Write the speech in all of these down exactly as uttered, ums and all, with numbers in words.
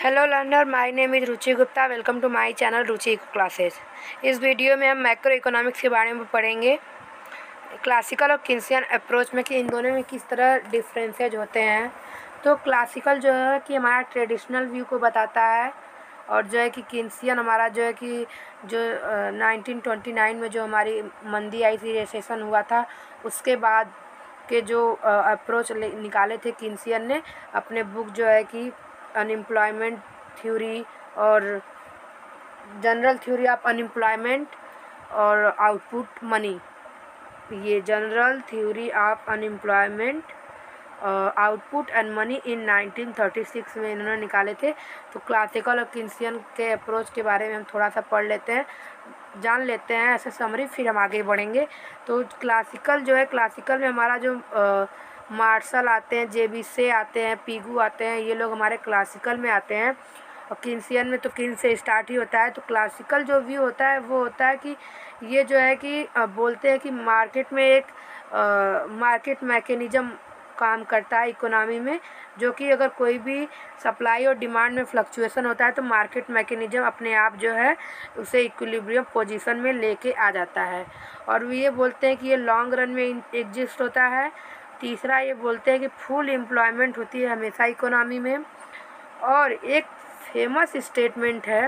Hello learner, my name is Ruchi Gupta. Welcome to my channel Ruchi classes. इस video में हम macro economics के बारे में पढ़ेंगे, क्लासिकल और किन्सियन अप्रोच में कि इन दोनों में किस तरह डिफरेंसेज होते हैं। तो क्लासिकल जो है कि हमारा ट्रेडिशनल व्यू को बताता है, और जो है कि किन्सियन हमारा जो है कि जो नाइनटीन ट्वेंटी नाइन में जो हमारी मंदी आई थी, रिसेशन हुआ था, उसके बाद के जो अप्रोच निकाले थे किन्सियन ने अपने बुक जो है कि अनएम्प्लॉयमेंट थ्योरी और जनरल थ्योरी ऑफ अनएम्प्लॉयमेंट और आउटपुट मनी। ये general theory of unemployment output and money in nineteen thirty six में इन्होंने निकाले थे। तो क्लासिकल और किन्सियन के अप्रोच के बारे में हम थोड़ा सा पढ़ लेते हैं, जान लेते हैं ऐसे समरी, फिर हम आगे बढ़ेंगे। तो क्लासिकल जो है, क्लासिकल में हमारा जो आ, मार्शल आते हैं, जेबीसे आते हैं, पीगू आते हैं, ये लोग हमारे क्लासिकल में आते हैं। और किन्सियन में तो किन से स्टार्ट ही होता है। तो क्लासिकल जो व्यू होता है वो होता है कि ये जो है कि बोलते हैं कि मार्केट में एक मार्केट मैकेनिज़्म काम करता है इकोनॉमी में, जो कि अगर कोई भी सप्लाई और डिमांड में फ्लक्चुएशन होता है तो मार्केट मैकेनिज़्म अपने आप जो है उसे इक्विलिब्रियम पोजीशन में लेके आ जाता है। और ये बोलते हैं कि ये लॉन्ग रन में एग्जिस्ट होता है। तीसरा ये बोलते हैं कि फुल एम्प्लॉयमेंट होती है हमेशा इकोनॉमी में। और एक फेमस स्टेटमेंट है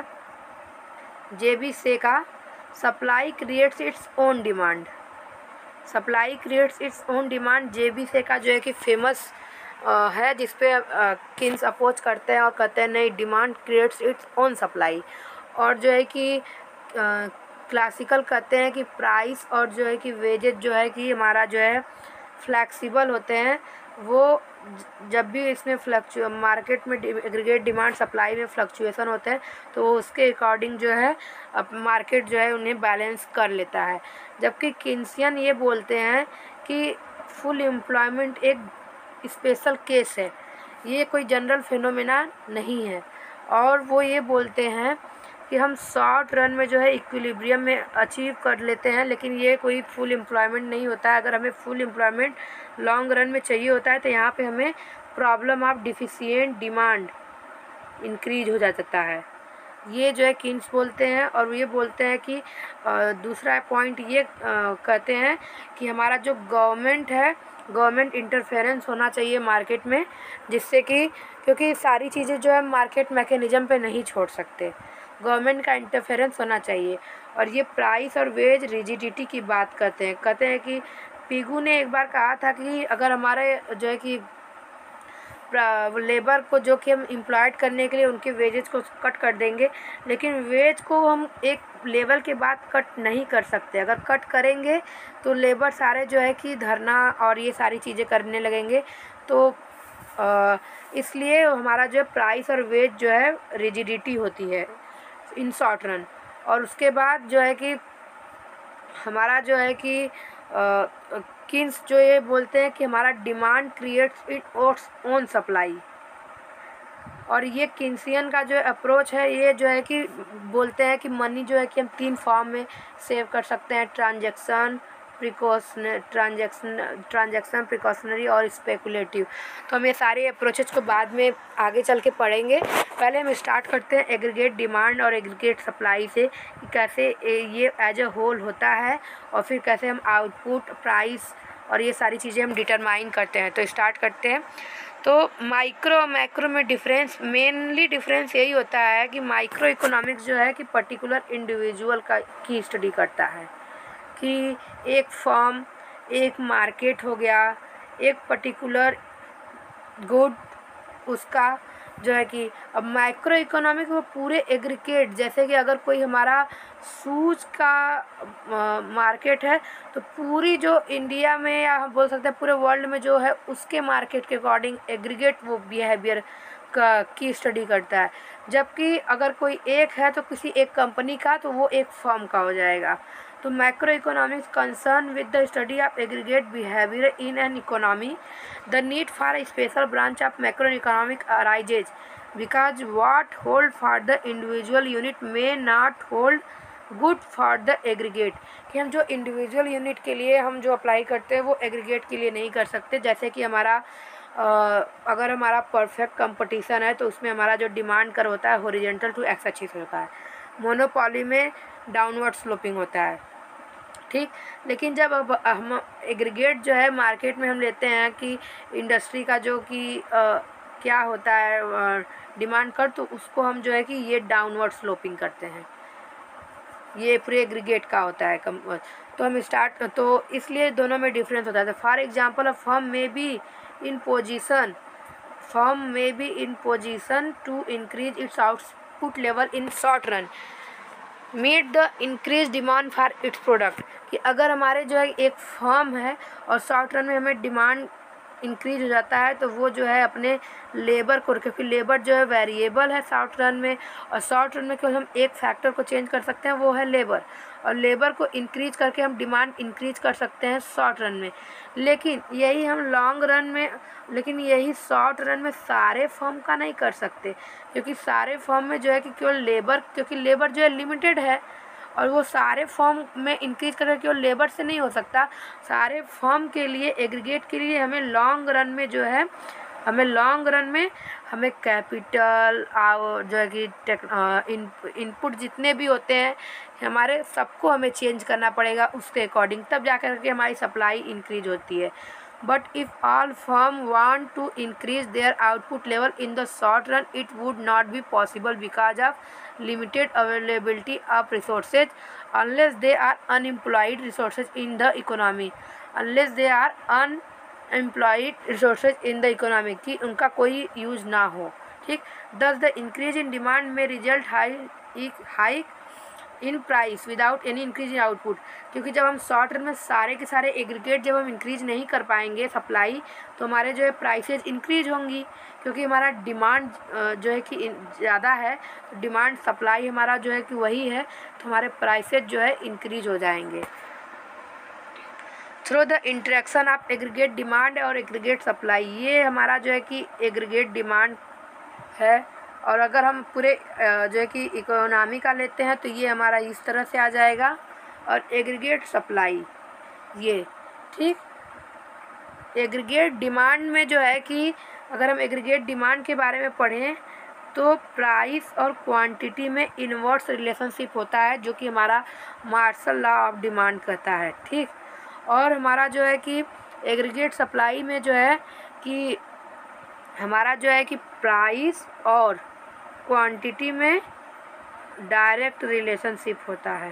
जेबीसे का, supply creates its own demand. Supply creates its own demand JB Say का जो है कि फेमस है, जिसपे किन्स अपोज करते हैं और कहते हैं नहीं, demand creates its own supply. और जो है कि क्लासिकल कहते हैं कि प्राइस और जो है कि वेजेज जो है कि हमारा जो है फ्लैक्सिबल होते हैं। वो जब भी इसमें फ्लक्चु मार्केट में एग्रीगेट डिमांड सप्लाई में फ्लक्चुएशन होते हैं तो उसके अकॉर्डिंग जो है अब मार्केट जो है उन्हें बैलेंस कर लेता है। जबकि किन्सियन ये बोलते हैं कि फुल एम्प्लॉयमेंट एक स्पेशल केस है, ये कोई जनरल फिनोमेना नहीं है। और वो ये बोलते हैं कि हम शॉर्ट रन में जो है इक्विलिब्रियम में अचीव कर लेते हैं, लेकिन ये कोई फुल एम्प्लॉयमेंट नहीं होता है। अगर हमें फुल एम्प्लॉयमेंट लॉन्ग रन में चाहिए होता है तो यहाँ पे हमें problem of deficient demand increase हो जाता है। ये जो है किन्स बोलते हैं। और ये बोलते हैं कि आ, दूसरा पॉइंट ये आ, कहते हैं कि हमारा जो गवर्नमेंट है, गवर्नमेंट इंटरफेरेंस होना चाहिए मार्केट में, जिससे कि क्योंकि सारी चीज़ें जो है मार्केट मैकेनिज़्म पे नहीं छोड़ सकते, गवर्नमेंट का इंटरफेरेंस होना चाहिए। और ये प्राइस और वेज रिजिडिटी की बात करते हैं। कहते हैं कि पीगू ने एक बार कहा था कि अगर हमारे जो है कि लेबर को जो कि हम एम्प्लॉयड करने के लिए उनके वेजेस को कट कर देंगे, लेकिन वेज को हम एक लेवल के बाद कट नहीं कर सकते। अगर कट करेंगे तो लेबर सारे जो है कि धरना और ये सारी चीज़ें करने लगेंगे। तो आ, इसलिए हमारा जो है प्राइस और वेज जो है रिजिडिटी होती है इन शॉर्ट रन। और उसके बाद जो है कि हमारा जो है कि किन्स जो ये बोलते हैं कि हमारा demand creates it own supply. और ये किन्सियन का जो अप्रोच है, ये जो है कि बोलते हैं कि मनी जो है कि हम तीन फॉर्म में सेव कर सकते हैं, transaction, precaution transaction transaction precautionary और स्पेकुलेटिव। तो हम ये सारे अप्रोचेज को बाद में आगे चल के पढ़ेंगे। पहले हम स्टार्ट करते हैं एग्रीगेट डिमांड और एग्रीगेट सप्लाई से, कि कैसे ये एज अ होल होता है, और फिर कैसे हम आउटपुट, प्राइस और ये सारी चीज़ें हम डिटरमाइन करते हैं। तो स्टार्ट करते हैं। तो माइक्रो और मैक्रो में डिफरेंस, मेनली डिफरेंस यही होता है कि माइक्रो इकोनॉमिक्स जो है कि पर्टिकुलर इंडिविजुअल का की स्टडी करता है, कि एक फॉर्म, एक मार्केट हो गया, एक पर्टिकुलर गुड, उसका जो है कि अब माइक्रो इकोनॉमिक वो पूरे एग्रीगेट, जैसे कि अगर कोई हमारा शूज का मार्केट है तो पूरी जो इंडिया में या हम बोल सकते हैं पूरे वर्ल्ड में जो है उसके मार्केट के अकॉर्डिंग एग्रीगेट वो बिहेवियर का की स्टडी करता है। जबकि अगर कोई एक है तो किसी एक कंपनी का, तो वो एक फर्म का हो जाएगा। तो macroeconomics concern with the study of aggregate behaviour in an economy. The need for a special branch of macroeconomic arises because what hold for the individual unit may not hold good for the aggregate। कि हम जो individual unit के लिए हम जो apply करते हैं वो एग्रीगेट के लिए नहीं कर सकते। जैसे कि हमारा अगर हमारा परफेक्ट कंपटीशन है तो उसमें हमारा जो डिमांड कर्व होता है हॉरिजॉन्टल टू एक्स एक्सिस होता है, मोनोपोली में डाउनवर्ड स्लोपिंग होता है, ठीक। लेकिन जब अब हम एग्रीगेट जो है मार्केट में हम लेते हैं कि इंडस्ट्री का जो कि क्या होता है डिमांड कर, तो उसको हम जो है कि ये डाउनवर्ड स्लोपिंग करते हैं, ये पूरे एग्रीगेट का होता है कम। तो हम स्टार्ट तो इसलिए दोनों में डिफरेंस होता है। फॉर एग्जांपल अ फर्म में बी इन पोजीशन फर्म में be in position to increase its output level in short run meet the increase demand for its product, कि अगर हमारे जो है एक फर्म है और शॉर्ट रन में हमें डिमांड इंक्रीज हो जाता है तो वो जो है अपने लेबर को, क्योंकि लेबर जो है वेरिएबल है शॉर्ट रन में, और शॉर्ट रन में केवल हम एक फैक्टर को चेंज कर सकते हैं वो है लेबर, और लेबर को इंक्रीज करके हम डिमांड इंक्रीज कर सकते हैं शॉर्ट रन में। लेकिन यही हम लॉन्ग रन में लेकिन यही शॉर्ट रन में सारे फर्म का नहीं कर सकते, क्योंकि सारे फर्म में जो है कि केवल लेबर, क्योंकि लेबर जो है लिमिटेड है और वो सारे फर्म में इंक्रीज करके केवल लेबर से नहीं हो सकता। सारे फर्म के लिए एग्रीगेट के लिए हमें लॉन्ग रन में जो है हमें लॉन्ग रन में हमें कैपिटल और जो है कि इन, इनपुट जितने भी होते हैं हमारे सबको हमें चेंज करना पड़ेगा उसके अकॉर्डिंग, तब जा कर के हमारी सप्लाई इंक्रीज होती है। But if all firm want to increase their output level in the short run, it would not be possible because of limited availability of resources unless they are unemployed resources in the economy. Unless they are unemployed resources in the economy, कि उनका कोई use ना हो, ठीक। Thus the increase in demand may result high hike in price without any increase in output, क्योंकि जब हम short run में सारे के सारे एग्रीगेट जब हम इंक्रीज नहीं कर पाएंगे सप्लाई, तो हमारे जो है प्राइसेज इंक्रीज होंगी, क्योंकि हमारा डिमांड जो है कि ज़्यादा है, तो डिमांड सप्लाई हमारा जो है कि वही है, तो हमारे प्राइसेज जो है इंक्रीज हो जाएंगे। Through the interaction of aggregate demand और एग्रीगेट सप्लाई, ये हमारा जो है कि एग्रीगेट डिमांड है, और अगर हम पूरे जो है कि इकोनॉमी का लेते हैं तो ये हमारा इस तरह से आ जाएगा, और एग्रीगेट सप्लाई ये, ठीक। एग्रीगेट डिमांड में जो है कि अगर हम एग्रीगेट डिमांड के बारे में पढ़ें तो प्राइस और क्वांटिटी में इनवर्स रिलेशनशिप होता है, जो कि हमारा मार्शल लॉ ऑफ डिमांड कहता है, ठीक। और हमारा जो है कि एग्रीगेट सप्लाई में जो है कि हमारा जो है कि प्राइस और क्वांटिटी में डायरेक्ट रिलेशनशिप होता है।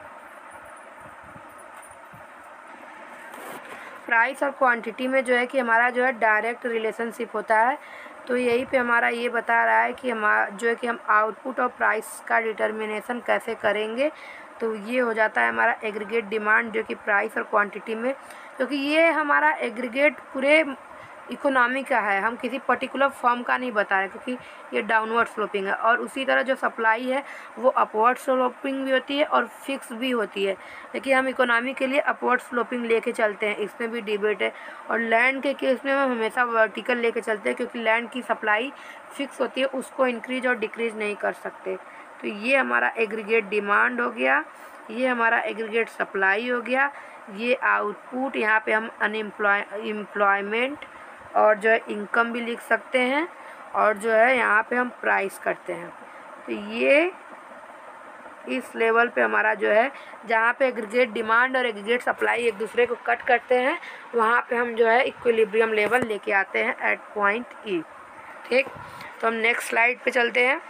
प्राइस और क्वांटिटी में जो है कि हमारा जो है डायरेक्ट रिलेशनशिप होता है। तो यही पे हमारा ये बता रहा है कि हमारा जो है कि हम आउटपुट और प्राइस का डिटर्मिनेशन कैसे करेंगे। तो ये हो जाता है हमारा एग्रीगेट डिमांड, जो कि प्राइस और क्वांटिटी में, क्योंकि ये हमारा एग्रीगेट पूरे इकोनॉमी का है, हम किसी पर्टिकुलर फर्म का नहीं बता रहे, क्योंकि ये डाउनवर्ड स्लोपिंग है। और उसी तरह जो सप्लाई है वो अपवर्ड स्लोपिंग भी होती है और फिक्स भी होती है, लेकिन हम इकोनॉमी के लिए अपवर्ड स्लोपिंग लेके चलते हैं, इसमें भी डिबेट है। और लैंड के केस में हम हमेशा वर्टिकल लेके चलते हैं, क्योंकि लैंड की सप्लाई फिक्स होती है, उसको इंक्रीज और डिक्रीज नहीं कर सकते। तो ये हमारा एग्रीगेट डिमांड हो गया, ये हमारा एग्रीगेट सप्लाई हो गया, ये आउटपुट, यहाँ पे हम अनएम्प्लॉय एम्प्लॉयमेंट और जो है इनकम भी लिख सकते हैं, और जो है यहाँ पे हम प्राइस करते हैं। तो ये इस लेवल पे हमारा जो है, जहाँ पे एग्रीगेट डिमांड और एग्रीगेट सप्लाई एक दूसरे को कट करते हैं, वहाँ पे हम जो है इक्विलिब्रियम लेवल लेके आते हैं एट पॉइंट ई, ठीक। तो हम नेक्स्ट स्लाइड पे चलते हैं।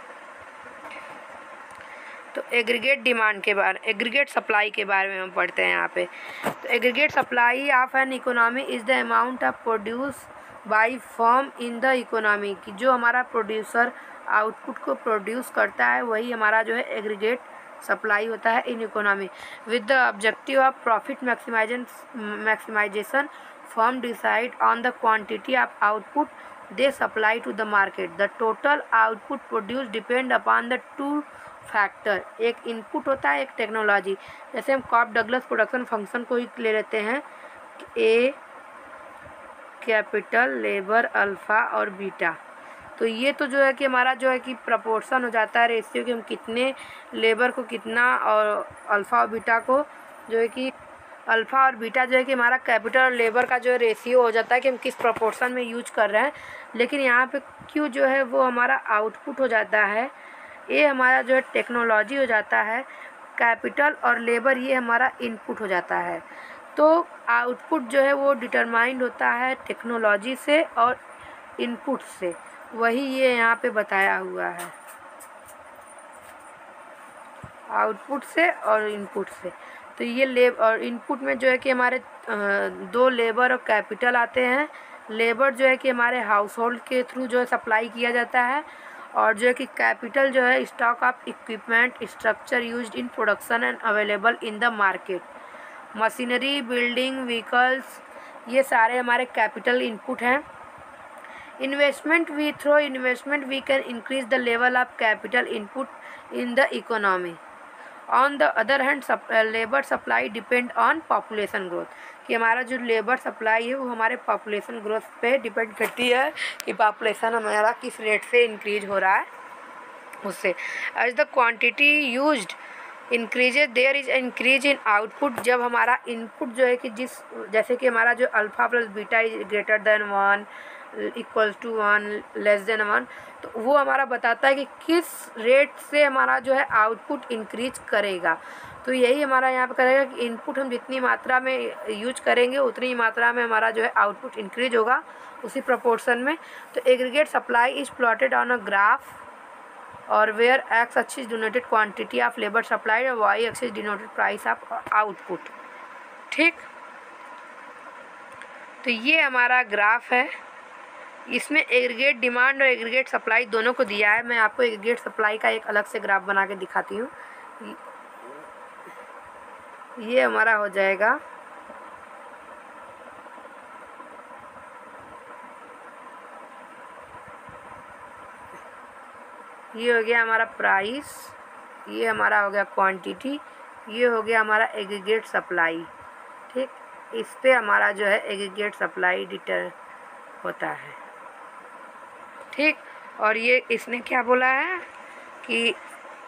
तो एग्रीगेट डिमांड के बारे एग्रीगेट सप्लाई के बारे में हम पढ़ते हैं यहाँ पे। तो aggregate supply of an economy is the amount of produce by firm in the economy, की जो हमारा प्रोड्यूसर आउटपुट को प्रोड्यूस करता है वही हमारा जो है एग्रीगेट सप्लाई होता है in economy. With the objective of profit maximization maximization firm decide on the quantity of output they supply to the market. The total output produce depend upon the two factor, एक input होता है, एक technology. जैसे हम corp Douglas production function को ही ले लेते हैं, ए कैपिटल लेबर अल्फ़ा और बीटा। तो ये तो जो है कि हमारा जो है कि प्रपोर्शन हो जाता है रेशियो, कि हम कितने लेबर को कितना और अल्फ़ा और बीटा को जो है कि अल्फ़ा और बीटा जो है कि हमारा कैपिटल और लेबर का जो रेशियो हो जाता है कि हम किस प्रोपोर्शन में यूज कर रहे हैं। लेकिन यहाँ पे क्यू जो है वो हमारा आउटपुट हो जाता है, ए हमारा जो है टेक्नोलॉजी हो जाता है, कैपिटल और लेबर ये हमारा इनपुट हो जाता है। तो आउटपुट जो है वो डिटरमाइंड होता है टेक्नोलॉजी से और इनपुट से, वही ये यहाँ पे बताया हुआ है, आउटपुट से और इनपुट से। तो ये लेब और इनपुट में जो है कि हमारे दो लेबर और कैपिटल आते हैं। लेबर जो है कि हमारे हाउस होल्ड के थ्रू जो है सप्लाई किया जाता है, और जो है कि कैपिटल जो है stock of equipment structure used in production and available in the market. Machinery, building, vehicles, ये सारे हमारे कैपिटल इनपुट हैं। Investment, we through investment we can increase the level of capital input in the economy. On the other hand labour supply depend on population growth, कि हमारा जो labour supply है वो हमारे पॉपुलेशन ग्रोथ पे depend करती है कि पॉपुलेशन हमारा किस रेट से इंक्रीज हो रहा है उससे। As the quantity used increases there is increase in output. जब हमारा इनपुट जो है कि जिस जैसे कि हमारा जो alpha plus beta is greater than one, equals to one, less than one, तो वो हमारा बताता है कि किस रेट से हमारा जो है आउटपुट इंक्रीज करेगा। तो यही हमारा यहाँ पे करेगा कि इनपुट हम जितनी मात्रा में यूज करेंगे उतनी ही मात्रा में हमारा जो है आउटपुट इंक्रीज होगा उसी प्रोपोर्शन में। तो aggregate supply is plotted on a graph, और where X axis denoted quantity of labour supply और Y axis denoted price of output. ठीक, तो ये हमारा ग्राफ है, इसमें एग्रीगेट डिमांड और एग्रीगेट सप्लाई दोनों को दिया है। मैं आपको एग्रीगेट सप्लाई का एक अलग से ग्राफ बना के दिखाती हूँ। ये हमारा हो जाएगा, ये हो गया हमारा प्राइस, ये हमारा हो गया क्वांटिटी, ये हो गया हमारा एग्रीगेट सप्लाई। ठीक, इस पे हमारा जो है एग्रीगेट सप्लाई डिटर होता है। ठीक, और ये इसने क्या बोला है कि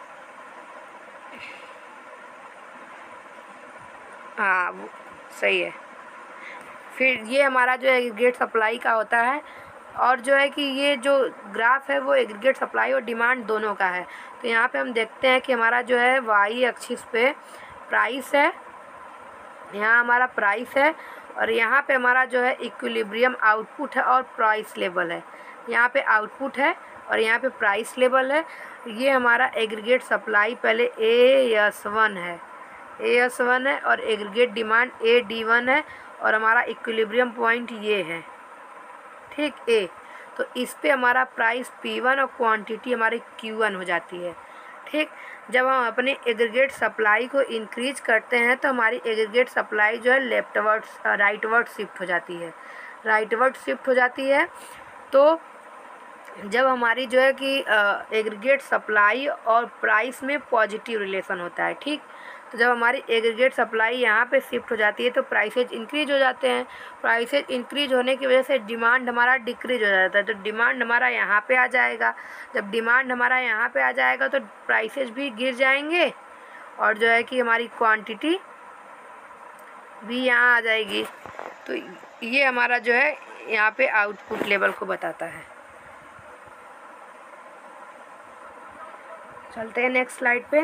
हाँ वो सही है। फिर ये हमारा जो एग्रीगेट सप्लाई का होता है, और जो है कि ये जो ग्राफ है वो एग्रीगेट सप्लाई और डिमांड दोनों का है। तो यहाँ पे हम देखते हैं कि हमारा जो है वाई एक्सिस पे प्राइस है, यहाँ हमारा प्राइस है, और यहाँ पे हमारा जो है इक्विलिब्रियम आउटपुट है और प्राइस लेवल है। यहाँ पे आउटपुट है और यहाँ पे प्राइस लेवल है। ये हमारा एग्रीगेट सप्लाई पहले ए एस वन है, ए एस वन है, और aggregate demand A D one है, और हमारा इक्विलिब्रियम पॉइंट ये है। ठीक, ए, तो इस पे हमारा प्राइस पी वन और क्वांटिटी हमारी क्यू वन हो जाती है। ठीक, जब हम अपने एग्रीगेट सप्लाई को इंक्रीज करते हैं तो हमारी एग्रीगेट सप्लाई जो है लेफ्टवर्ड राइटवर्ड शिफ्ट हो जाती है, राइटवर्ड शिफ्ट हो जाती है। तो जब हमारी जो है कि एग्रीगेट सप्लाई और प्राइस में पॉजिटिव रिलेशन होता है। ठीक, तो जब हमारी एग्रीगेट सप्लाई यहाँ पे शिफ्ट हो जाती है तो प्राइसेज इंक्रीज हो जाते हैं। प्राइसेज इंक्रीज होने की वजह से डिमांड हमारा डिक्रीज हो जाता है, तो डिमांड हमारा यहाँ पे आ जाएगा। जब डिमांड हमारा यहाँ पे आ जाएगा तो प्राइसेज भी गिर जाएंगे, और जो है कि हमारी क्वांटिटी भी यहाँ आ जाएगी। तो ये हमारा जो है यहाँ पे आउटपुट लेवल को बताता है। चलते हैं नेक्स्ट स्लाइड पे।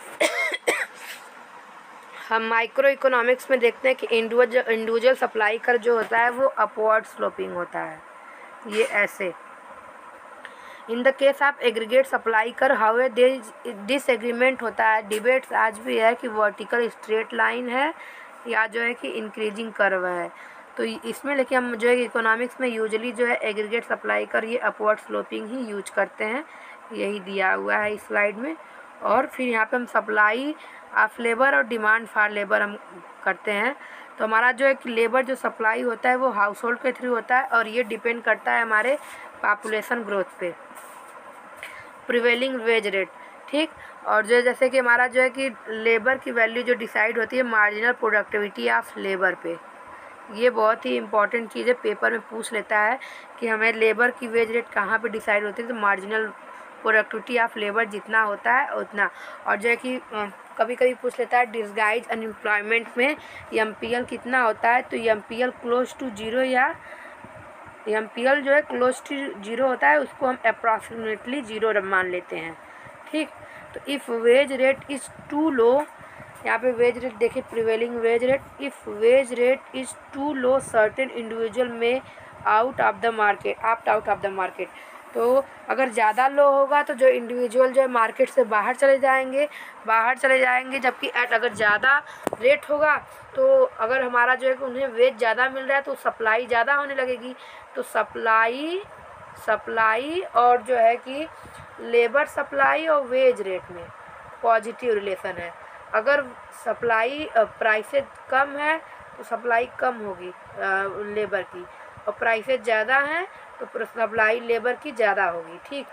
हम माइक्रो इकोनॉमिक्स में देखते हैं कि इंडिविजुअल इंडिविजुअल सप्लाई कर जो होता है वो अपवर्ड स्लोपिंग होता है, ये ऐसे। In the case of aggregate supply कर हाउ डिसएग्रीमेंट होता है, डिबेट्स आज भी है कि वर्टिकल स्ट्रेट लाइन है या जो है कि इंक्रीजिंग कर्व है। तो इसमें लेकिन हम जो है इकोनॉमिक्स में यूजुअली जो है एग्रीगेट सप्लाई कर ये अपवर्ड स्लोपिंग ही यूज करते हैं, यही दिया हुआ है इस स्लाइड में। और फिर यहाँ पे हम सप्लाई ऑफ लेबर और डिमांड फॉर लेबर हम करते हैं। तो हमारा जो है लेबर जो सप्लाई होता है वो हाउस होल्ड के थ्रू होता है, और ये डिपेंड करता है हमारे पॉपुलेशन ग्रोथ पे, प्रिवेलिंग वेज रेट। ठीक, और जो जैसे कि हमारा जो है कि लेबर की वैल्यू जो डिसाइड होती है मार्जिनल प्रोडक्टिविटी ऑफ लेबर पे, ये बहुत ही इंपॉर्टेंट चीज़ है, पेपर में पूछ लेता है कि हमें लेबर की वेज रेट कहाँ पे डिसाइड होती है। तो मार्जिनल प्रोडक्टिविटी ऑफ लेबर जितना होता है उतना। और जो है कि कभी कभी पूछ लेता है डिसगाइज अनएम्प्लॉयमेंट में एम पी एल कितना होता है, तो M P L close to zero या एम पी एल जो है क्लोज टू जीरो होता है, उसको हम अप्रॉक्सीमेटली जीरो मान लेते हैं। ठीक, तो if wage rate is too low, यहाँ पे वेज रेट देखिए prevailing wage rate, if wage rate is too low certain individual में out of the market out out of the market. तो अगर ज़्यादा लो होगा तो जो इंडिविजुअल जो है मार्केट से बाहर चले जाएंगे बाहर चले जाएंगे जबकि एट अगर ज़्यादा रेट होगा तो अगर हमारा जो है कि उन्हें वेज ज़्यादा मिल रहा है तो सप्लाई ज़्यादा होने लगेगी। तो सप्लाई सप्लाई और जो है कि लेबर सप्लाई और वेज रेट में पॉजिटिव रिलेशन है। अगर सप्लाई प्राइसेज कम है तो सप्लाई कम होगी लेबर की, और प्राइसेज ज़्यादा हैं तो सप्लाई लेबर की ज़्यादा होगी। ठीक,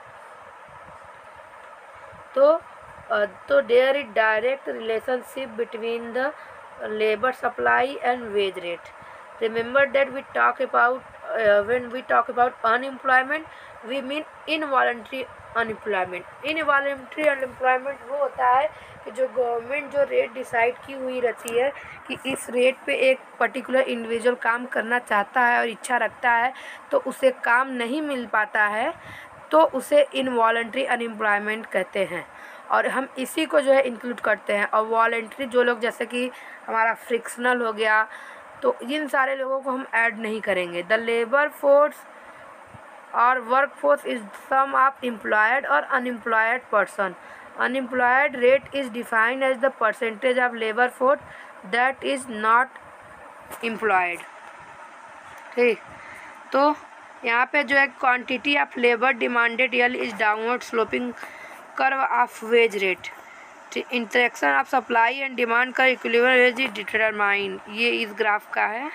तो तो there is direct relationship between the labour supply and wage rate. Remember that we talk about when we talk about unemployment we mean involuntary unemployment. Involuntary unemployment वो होता है कि जो गवर्नमेंट जो रेट डिसाइड की हुई रहती है कि इस रेट पे एक पर्टिकुलर इंडिविजुअल काम करना चाहता है और इच्छा रखता है तो उसे काम नहीं मिल पाता है, तो उसे इनवॉलंटरी अनएम्प्लॉयमेंट कहते हैं। और हम इसी को जो है इंक्लूड करते हैं। और वॉलंटरी जो लोग जैसे कि हमारा फ्रिक्शनल हो गया, तो इन सारे लोगों को हम ऐड नहीं करेंगे। द लेबर फोर्स और work force is sum of employed और unemployed person. Unemployed rate is defined as the percentage of labour force that is not employed. ठीक, तो यहाँ पे जो है quantity of labour demanded L is downward sloping curve of wage rate. Interaction of supply and demand का equilibrium wage is determine. ये इस graph का है।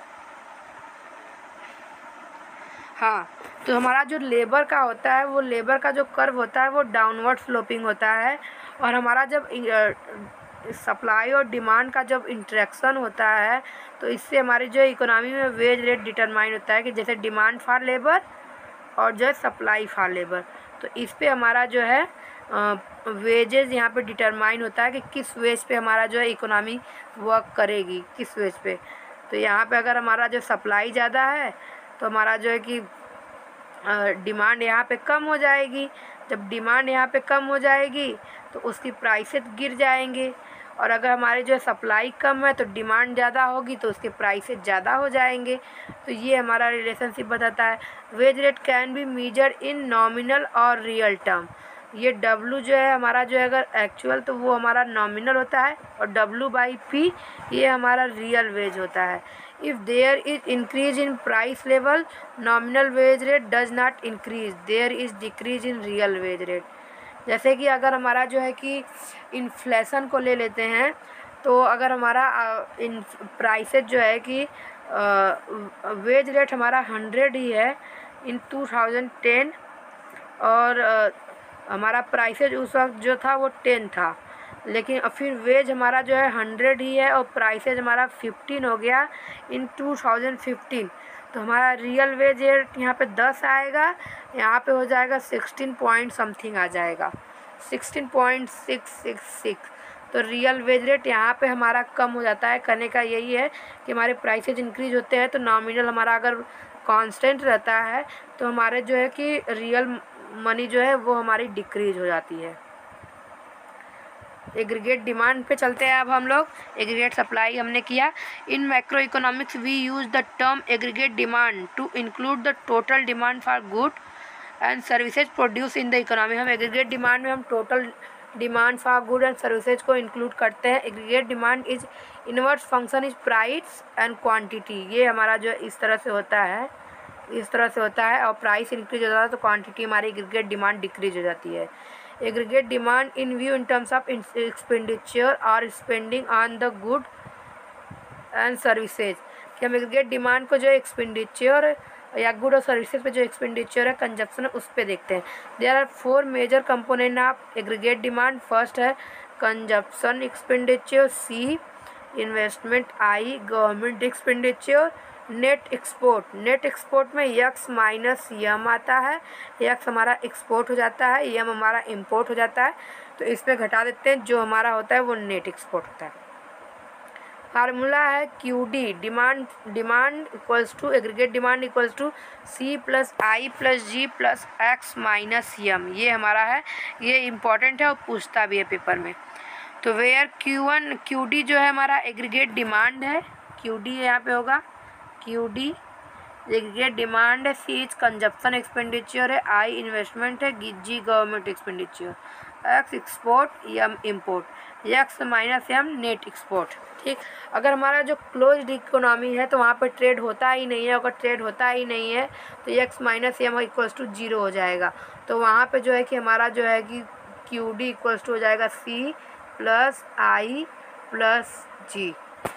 हाँ, तो हमारा जो लेबर का होता है वो लेबर का जो कर्व होता है वो डाउनवर्ड स्लोपिंग होता है। और हमारा जब सप्लाई और डिमांड का जब इंटरेक्शन होता है तो इससे हमारी जो इकोनॉमी में वेज रेट डिटरमाइन होता है कि जैसे डिमांड फॉर लेबर और जो है सप्लाई फॉर लेबर। तो इस पे हमारा जो है वेजेस यहाँ पे डिटरमाइन होता है कि किस वेज पे हमारा जो है इकोनॉमी वर्क करेगी, किस वेज पे। तो यहाँ पे अगर हमारा जो सप्लाई ज़्यादा है तो हमारा जो है कि डिमांड यहाँ पे कम हो जाएगी। जब डिमांड यहाँ पे कम हो जाएगी तो उसकी प्राइसेस गिर जाएंगे। और अगर हमारी जो है सप्लाई कम है तो डिमांड ज़्यादा होगी तो उसके प्राइसेस ज़्यादा हो जाएंगे। तो ये हमारा रिलेशनशिप बताता है। Wage rate can be measure in nominal और रियल टर्म। ये डब्लू जो है हमारा जो है अगर एक्चुअल तो वो हमारा नॉमिनल होता है, और डब्लू बाई पी ये हमारा रियल वेज होता है। If there is increase in price level nominal wage rate does not increase, there is decrease in real wage rate. जैसे कि अगर हमारा जो है कि इन्फ्लेशन को ले लेते हैं तो अगर हमारा इन प्राइसेज जो है कि वेज रेट हमारा हंड्रेड ही है इन टू थाउजेंड टेन, और आ, हमारा प्राइसेज उस वक्त जो था वो टेन था, लेकिन फिर वेज हमारा जो है हंड्रेड ही है और प्राइसेज हमारा फिफ्टीन हो गया इन टू थाउजेंड फिफ्टीन। तो हमारा रियल वेज रेट यहाँ पे दस आएगा, यहाँ पे हो जाएगा सिक्सटीन पॉइंट समथिंग आ जाएगा, sixteen point six six six. तो रियल वेज रेट यहाँ पे हमारा कम हो जाता है। कहने का यही है कि हमारे प्राइसेज इंक्रीज होते हैं तो नॉमिनल हमारा अगर कांस्टेंट रहता है तो हमारे जो है कि रियल मनी जो है वो हमारी डिक्रीज हो जाती है। एग्रीगेट डिमांड पे चलते हैं अब हम लोग। एग्रीगेट सप्लाई हमने किया। In macroeconomics we use the term aggregate demand to include the total demand for good and services produce in the economy. हम एग्रीगेट डिमांड में हम total demand for good and services को include करते हैं। Aggregate demand is inverse function is price and quantity. ये हमारा जो इस तरह से होता है, इस तरह से होता है, और प्राइस इंक्रीज हो जाता है तो क्वांटिटी हमारी एग्रीगेट डिमांड डिक्रीज हो जाती है। Aggregate demand in view in terms of expenditure और spending on the good and services. कि हम एग्रीगेट डिमांड को जो एक्सपेंडिचर या गुड और सर्विसेज पे जो एक्सपेंडिचर है, कंजप्शन है, उस पर देखते हैं। There are four major component of aggregate demand. First है consumption expenditure, C investment, I government expenditure, net export, net export में यक्स माइनस यम आता है, यक्स हमारा एक्सपोर्ट हो जाता है, यम हमारा इंपोर्ट हो जाता है, तो इसमें घटा देते हैं, जो हमारा होता है वो नेट एक्सपोर्ट होता है। फार्मूला है Q D, demand demand equals to aggregate demand equals to C plus I plus G plus X minus M, ये हमारा है, ये इम्पॉर्टेंट है और पूछता भी है पेपर में। तो where Q one Q D जो है हमारा एग्रीगेट डिमांड है, क्यू डी यहाँ पे होगा, क्यू डी एग्रीगेट डिमांड है, सी इज कंजप्शन एक्सपेंडिचर है, आई इन्वेस्टमेंट है, G government expenditure, X export, M import, X minus M net export. ठीक, अगर हमारा जो क्लोज्ड इकोनॉमी है तो वहाँ पर ट्रेड होता ही नहीं है, अगर ट्रेड होता ही नहीं है तो X minus M equals to zero हो जाएगा, तो वहाँ पे जो है कि हमारा जो है कि क्यू डी इक्वल्स टू हो जाएगा सी प्लस आई प्लस जी।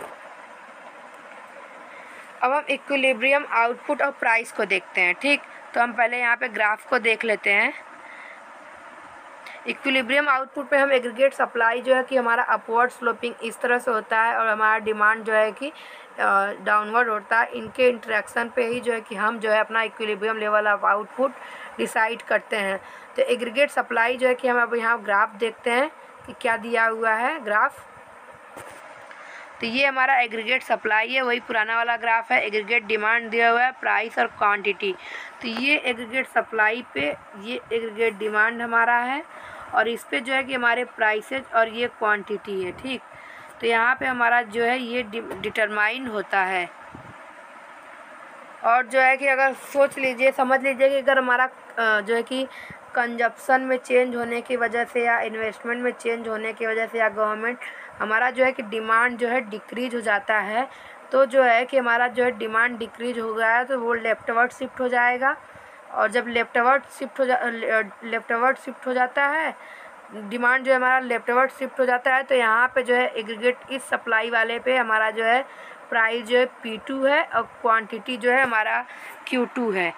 अब हम इक्विलिब्रियम आउटपुट और प्राइस को देखते हैं। ठीक, तो हम पहले यहाँ पे ग्राफ को देख लेते हैं। इक्विलिब्रियम आउटपुट पे हम एग्रीगेट सप्लाई जो है कि हमारा अपवर्ड स्लोपिंग इस तरह से होता है और हमारा डिमांड जो है कि डाउनवर्ड होता है। इनके इंटरेक्शन पे ही जो है कि हम जो है अपना equilibrium level of output decide करते हैं। तो एग्रीगेट सप्लाई जो है कि हम अब यहाँ ग्राफ देखते हैं कि क्या दिया हुआ है ग्राफ। तो ये हमारा एग्रीगेट सप्लाई है, वही पुराना वाला ग्राफ है। एग्रीगेट डिमांड दिया हुआ है, प्राइस और क्वांटिटी। तो ये एग्रीगेट सप्लाई पे ये एग्रीगेट डिमांड हमारा है और इस पे जो है कि हमारे प्राइसेज और ये क्वांटिटी है। ठीक, तो यहाँ पे हमारा जो है ये डिटरमाइन होता है। और जो है कि अगर सोच लीजिए, समझ लीजिए कि अगर हमारा जो है कि कंजप्शन में चेंज होने की वजह से या इन्वेस्टमेंट में चेंज होने की वजह से या गवर्नमेंट हमारा जो है कि डिमांड जो है डिक्रीज हो जाता है, तो जो है कि हमारा जो है डिमांड डिक्रीज हो गया है तो वो लेफ्टवर्ड शिफ्ट हो जाएगा। और जब लेफ्टवर्ड शिफ्ट हो जा लेफ्टवर्ड शिफ्ट हो जाता है डिमांड जो है हमारा लेफ्टवर्ड शिफ्ट हो जाता है, तो यहाँ पे जो है एग्रीगेट इस सप्लाई वाले पे हमारा जो है प्राइस जो है पी टू है और क्वांटिटी जो है हमारा क्यू टू है।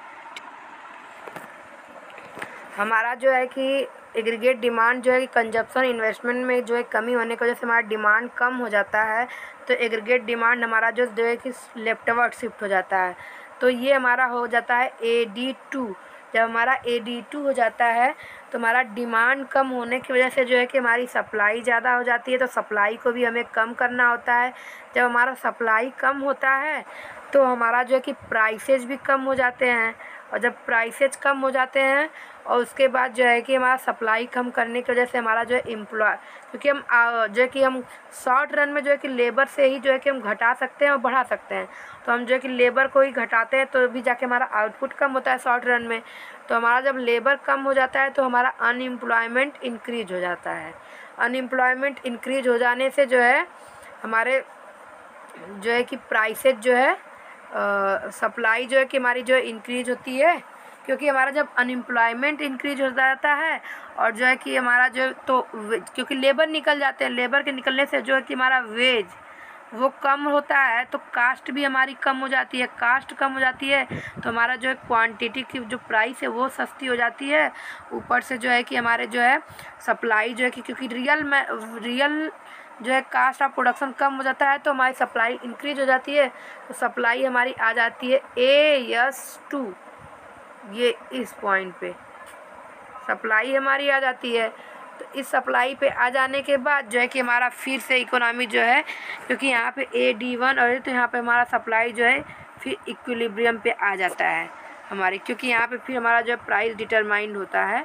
हमारा जो है कि एग्रीगेट डिमांड जो है कि कंजप्शन इन्वेस्टमेंट में जो है कमी होने की वजह से हमारा डिमांड कम हो जाता है, तो एग्रीगेट डिमांड हमारा जो जो है कि लेफ्टवर्ड शिफ्ट हो जाता है। तो ये हमारा हो जाता है ए डी टू। जब हमारा ए डी टू हो जाता है तो हमारा डिमांड कम होने की वजह से जो है कि हमारी सप्लाई ज़्यादा हो जाती है, तो सप्लाई को भी हमें कम करना होता है। जब हमारा सप्लाई कम होता है तो हमारा जो है कि प्राइसेज भी कम हो जाते हैं, और जब प्राइसेज कम हो जाते हैं और उसके बाद जो है कि हमारा सप्लाई कम करने की वजह से हमारा जो है एम्प्लॉय, क्योंकि हम जो है कि हम शॉर्ट रन में जो है कि लेबर से ही जो है कि हम घटा सकते हैं और बढ़ा सकते हैं, तो हम जो है कि लेबर को ही घटाते हैं तो भी जाके हमारा आउटपुट कम होता है शॉर्ट रन में। तो हमारा जब लेबर कम हो जाता है तो हमारा अनएम्प्लॉयमेंट इंक्रीज हो जाता है। अनएम्प्लॉयमेंट इंक्रीज हो जाने से जो है हमारे जो है कि प्राइसेज जो है सप्लाई जो है कि हमारी जो है इंक्रीज होती है, क्योंकि हमारा जब अनएम्प्लॉयमेंट इंक्रीज हो जाता है और जो है कि हमारा जो तो क्योंकि लेबर निकल जाते हैं, लेबर के निकलने से जो है कि हमारा वेज वो कम होता है, तो कास्ट भी हमारी कम हो जाती है। कास्ट कम हो जाती है तो हमारा जो है क्वांटिटी की जो प्राइस है वो सस्ती हो जाती है। ऊपर से जो है कि हमारे जो है सप्लाई जो है कि क्योंकि रियल में रियल जो है कास्ट ऑफ प्रोडक्शन कम हो जाता है तो हमारी सप्लाई इंक्रीज हो जाती है, तो सप्लाई हमारी आ जाती है ए एस टू। ये इस पॉइंट पे सप्लाई हमारी आ जाती है। तो इस सप्लाई पे आ जाने के बाद जो है कि हमारा फिर से इकोनॉमी जो है, क्योंकि यहाँ पे ए डी वन और तो यहाँ पे हमारा सप्लाई जो है फिर इक्विलिब्रियम पे आ जाता है हमारी, क्योंकि यहाँ पे फिर हमारा जो है प्राइस डिटरमाइंड होता है।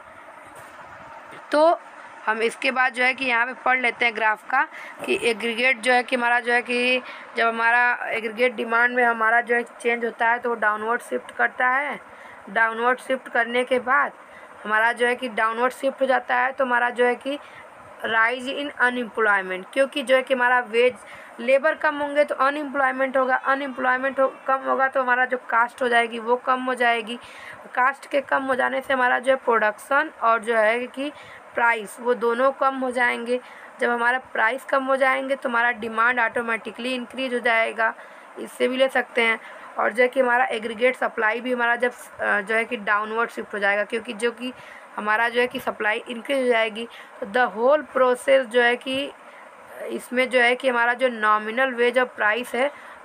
तो हम इसके बाद जो है कि यहाँ पे पढ़ लेते हैं ग्राफ का कि एग्रीगेट जो है कि हमारा जो है कि जब हमारा एग्रीगेट डिमांड में हमारा जो है चेंज होता है तो वो डाउनवर्ड शिफ्ट करता है। डाउनवर्ड शिफ्ट करने के बाद हमारा जो है कि डाउनवर्ड शिफ्ट हो जाता है तो हमारा जो है कि राइज इन अनएम्प्लॉयमेंट, क्योंकि जो है कि हमारा वेज लेबर कम होंगे तो अनएम्प्लॉयमेंट होगा, अनएम्प्लॉयमेंट हो कम होगा तो हमारा जो कास्ट हो जाएगी वो कम हो जाएगी। कास्ट के कम हो जाने से हमारा जो है प्रोडक्शन और जो है कि प्राइस वो दोनों कम हो जाएंगे। जब हमारा प्राइस कम हो जाएंगे तो हमारा डिमांड ऑटोमेटिकली इंक्रीज हो जाएगा, इससे भी ले सकते हैं। और जो है कि हमारा एग्रीगेट सप्लाई भी हमारा जब जो है कि डाउनवर्ड शिफ्ट हो जाएगा, क्योंकि जो कि हमारा जो है कि सप्लाई इंक्रीज हो जाएगी तो द होल प्रोसेस जो है कि इसमें जो है कि हमारा जो नॉमिनल वेज और प्राइस है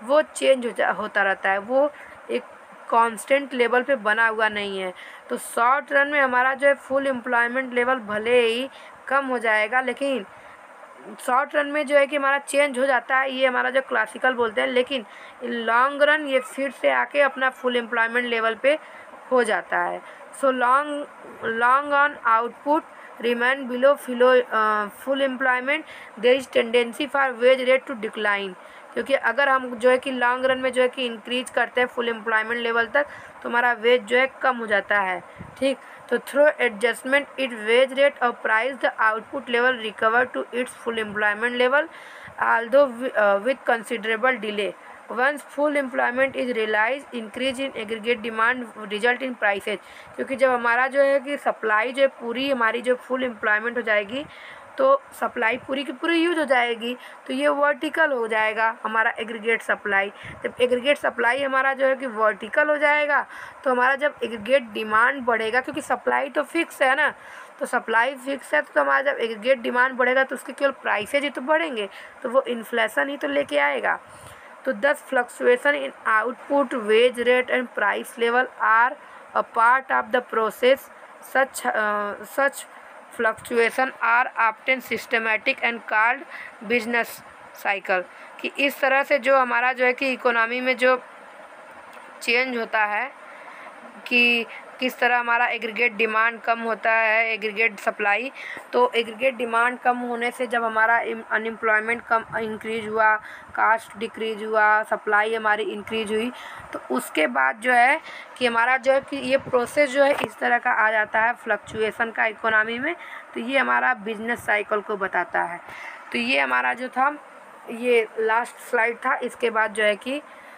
वो चेंज हो जा होता रहता है, वो एक कांस्टेंट लेवल पे बना हुआ नहीं है। तो शॉर्ट रन में हमारा जो है फुल एम्प्लॉयमेंट लेवल भले ही कम हो जाएगा, लेकिन शॉर्ट रन में जो है कि हमारा चेंज हो जाता है, ये हमारा जो क्लासिकल बोलते हैं, लेकिन लॉन्ग रन ये फिर से आके अपना फुल एम्प्लॉयमेंट लेवल पे हो जाता है। So long long on output remain below filo full employment, there is tendency for wage rate to decline. क्योंकि अगर हम जो है कि लॉन्ग रन में जो है कि इंक्रीज करते हैं फुल एम्प्लॉयमेंट लेवल तक, तो हमारा वेज जो है कम हो जाता है। ठीक, तो through adjustment it wage rate और price the output level recover to its full employment level, although uh, with considerable delay. Once full employment is realized, increase in aggregate demand result in prices. क्योंकि जब हमारा जो है कि supply जो है पूरी हमारी जो फुल एम्प्लॉयमेंट हो जाएगी, तो सप्लाई पूरी की पूरी यूज हो जाएगी, तो ये वर्टिकल हो जाएगा हमारा एग्रीगेट सप्लाई। जब एग्रीगेट सप्लाई हमारा जो है कि वर्टिकल हो जाएगा, तो हमारा जब एग्रीगेट डिमांड बढ़ेगा, क्योंकि सप्लाई तो फिक्स है ना, तो सप्लाई फिक्स है, तो हमारा जब एग्रीगेट डिमांड बढ़ेगा तो उसके केवल प्राइसेज ही तो बढ़ेंगे, तो वो इन्फ्लेशन ही तो लेके आएगा। तो thus fluctuation in output, wage rate and price level are a part of the process. Such such fluctuation are often systematic and called business cycle. कि इस तरह से जो हमारा जो है कि इकोनॉमी में जो चेंज होता है कि किस तरह हमारा एग्रीगेट डिमांड कम होता है, एग्रीगेट सप्लाई, तो एग्रीगेट डिमांड कम होने से जब हमारा अनएम्प्लॉयमेंट कम इंक्रीज हुआ, कास्ट डिक्रीज हुआ, सप्लाई हमारी इंक्रीज हुई, तो उसके बाद जो है कि हमारा जो है कि ये प्रोसेस जो है इस तरह का आ जाता है फ्लक्चुएशन का इकोनॉमी में। तो ये हमारा बिजनेस साइकिल को बताता है। तो ये हमारा जो था ये लास्ट स्लाइड था। इसके बाद जो है कि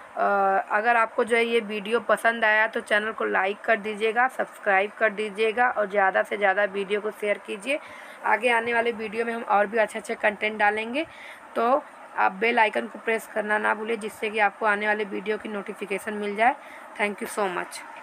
अगर आपको जो है ये वीडियो पसंद आया तो चैनल को लाइक कर दीजिएगा, सब्सक्राइब कर दीजिएगा और ज़्यादा से ज़्यादा वीडियो को शेयर कीजिए। आगे आने वाले वीडियो में हम और भी अच्छे अच्छे कंटेंट डालेंगे, तो आप बेल आइकन को प्रेस करना ना भूलें, जिससे कि आपको आने वाले वीडियो की नोटिफिकेशन मिल जाए। Thank you so much.